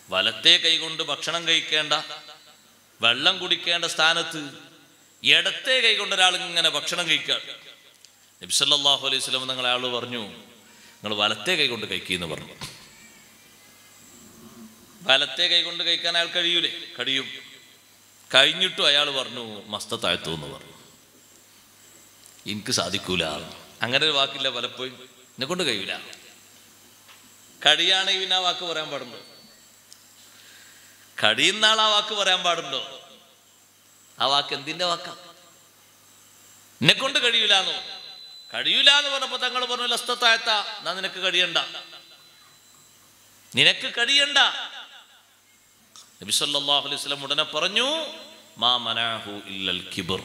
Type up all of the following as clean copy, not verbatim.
വലത്തെ കൈകൊണ്ട് ഭക്ഷണം കഴിക്കേണ്ട, വെള്ളം കുടിക്കേണ്ട സ്ഥാനത്ത് ഇടത്തെ കൈകൊണ്ട് ഒരാൾ ഇങ്ങനെ ഭക്ഷണം കഴിക്കുക. നബി സല്ലല്ലാഹു അലൈഹി വസല്ലം നിങ്ങൾ അയാൾ പറഞ്ഞു, നിങ്ങൾ വലത്തെ കൈകൊണ്ട് കഴിക്കുമെന്ന് പറഞ്ഞു. വലത്തെ കൈകൊണ്ട് കഴിക്കാൻ അയാൾ കഴിയൂലേ? കഴിയും. കഴിഞ്ഞിട്ടും അയാൾ പറഞ്ഞു മസ്തത്താഴ്ത്തു എന്ന് പറഞ്ഞു. എനിക്ക് സാധിക്കൂല. അങ്ങനെ ഒരു വാക്കില്ല പലപ്പോഴും. എന്നെ കൊണ്ട് കഴിയൂല. കടിയാണെങ്കിൽ പിന്നെ ആ വാക്ക് പറയാൻ പാടുണ്ടോ? കടിയുന്ന ആൾ ആ വാക്ക് പറയാൻ പാടുണ്ടോ? ആ വാക്ക് എന്തിന്റെ വാക്കാ? എന്നെ കൊണ്ട് കഴിയൂലെന്നോ? കഴിയൂല എന്ന് പറഞ്ഞപ്പോ തങ്ങൾ പറഞ്ഞു ലസ്തത്താഴ്ത്ത, എന്നാ നിനക്ക് കഴിയണ്ട, നിനക്ക് കഴിയണ്ട. നബി സല്ലല്ലാഹു അലൈഹി വസല്ലം ഉടനെ പറഞ്ഞു മാ മനാഹു ഇല്ലൽ കിബ്ർ.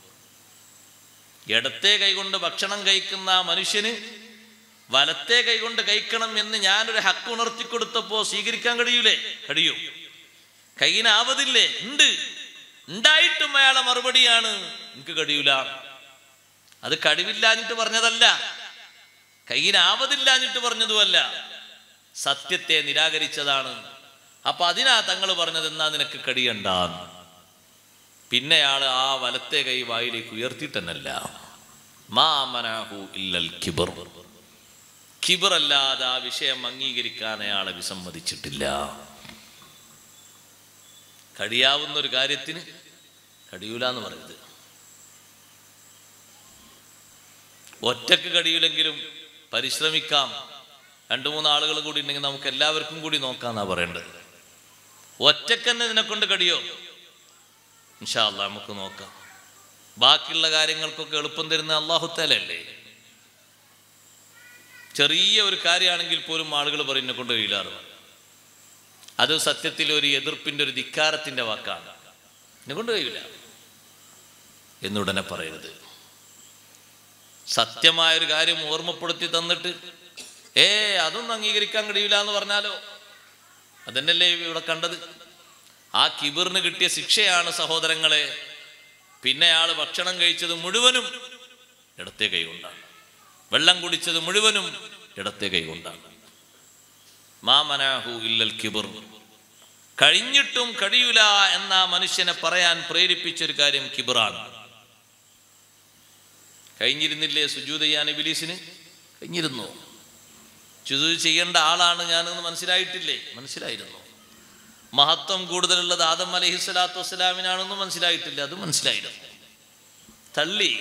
ഇടത്തെ കൈകൊണ്ട് ഭക്ഷണം കഴിക്കുന്ന മനുഷ്യന് വലത്തെ കൈകൊണ്ട് കഴിക്കണം എന്ന് ഞാനൊരു ഹക്ക് ഉണർത്തി കൊടുത്തപ്പോ സ്വീകരിക്കാൻ കഴിയൂലേ? കഴിയും. കൈയിനാവതില്ലേ? ഉണ്ട്. ഉണ്ടായിട്ടും അയാളെ മറുപടിയാണ് എനിക്ക് കഴിയൂല. അത് കഴിവില്ലാഞ്ഞിട്ട് പറഞ്ഞതല്ല, കൈയിനാവതില്ലാഞ്ഞിട്ട് പറഞ്ഞതുമല്ല, സത്യത്തെ നിരാകരിച്ചതാണ്. അപ്പൊ അതിനാ തങ്ങൾ പറഞ്ഞത് എന്നാ നിനക്ക് കഴിയണ്ട. പിന്നെ അയാൾ ആ വലത്തെ കൈ വായിലേക്ക് ഉയർത്തിയിട്ടെന്നല്ല. മാ മനാഹു ഇല്ലൽ കിബ്ർ. കിബ്ർ അല്ലാതെ ആ വിഷയം അംഗീകരിക്കാൻ അയാളെ വിസമ്മതിച്ചിട്ടില്ല. കഴിയാവുന്ന ഒരു കാര്യത്തിന് കഴിയൂല എന്ന് പറയുന്നത്. ഒറ്റക്ക് കഴിയൂലെങ്കിലും പരിശ്രമിക്കാം. 2-3 ആളുകൾ കൂടി ഉണ്ടെങ്കിൽ നമുക്ക് എല്ലാവർക്കും കൂടി നോക്കാന്നാ പറയേണ്ടത്. ഒറ്റക്ക് തന്നെ ഇതിനെക്കൊണ്ട് കഴിയോ? ഇൻഷാ അല്ലാഹ് നമുക്ക് നോക്കാം. ബാക്കിയുള്ള കാര്യങ്ങൾക്കൊക്കെ എളുപ്പം തരുന്ന അല്ലാഹു തആല അല്ലേ? ചെറിയ ഒരു കാര്യമാണെങ്കിൽ പോലും ആളുകൾ പറയും എന്നെ കൊണ്ട് കഴിയില്ലാറ്. അത് സത്യത്തിൽ ഒരു എതിർപ്പിന്റെ, ഒരു ധിക്കാരത്തിന്റെ വാക്കാണ്. എന്നെ കൊണ്ട് കഴിയില്ല എന്നുടനെ പറയരുത്. സത്യമായൊരു കാര്യം ഓർമ്മപ്പെടുത്തി തന്നിട്ട് അതൊന്നും അംഗീകരിക്കാൻ കഴിയില്ല എന്ന് പറഞ്ഞാലോ? അതന്നെയല്ലേ ഇവിടെ കണ്ടത്. ആ കിബിറിന് കിട്ടിയ ശിക്ഷയാണ് സഹോദരങ്ങളെ. പിന്നെ അയാൾ ഭക്ഷണം കഴിച്ചത് മുഴുവനും ഇടത്തെ കൈ കൊണ്ടാണ്, വെള്ളം കുടിച്ചത് മുഴുവനും ഇടത്തെ കൈ കൊണ്ടാണ്. മാ മനാഹു ഇല്ലൽ കിബ്ർ. കഴിഞ്ഞിട്ടും കഴിയൂല എന്ന മനുഷ്യനെ പറയാൻ പ്രേരിപ്പിച്ചൊരു കാര്യം കിബ്റാണ്. കഴിഞ്ഞിരുന്നില്ലേ സുജൂദ് ചെയ്യാൻ ഇബ്ലീസിന്? കഴിഞ്ഞിരുന്നു. സുജൂദ് ചെയ്യേണ്ട ആളാണ് ഞാനെന്ന് മനസ്സിലായിട്ടില്ലേ? മനസ്സിലായിരുന്നു. മഹത്വം കൂടുതലുള്ളത് ആദം അലൈഹിസ്സലാത്തു വസ്സലാമിനാണെന്ന് മനസ്സിലായിട്ടില്ല? അത് മനസ്സിലായിരുന്നു. തള്ളി,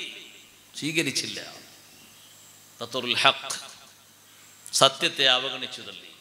സ്വീകരിച്ചില്ല. തത്റുൽ ഹഖ്, സത്യത്തെ അവഗണിച്ചു തള്ളി.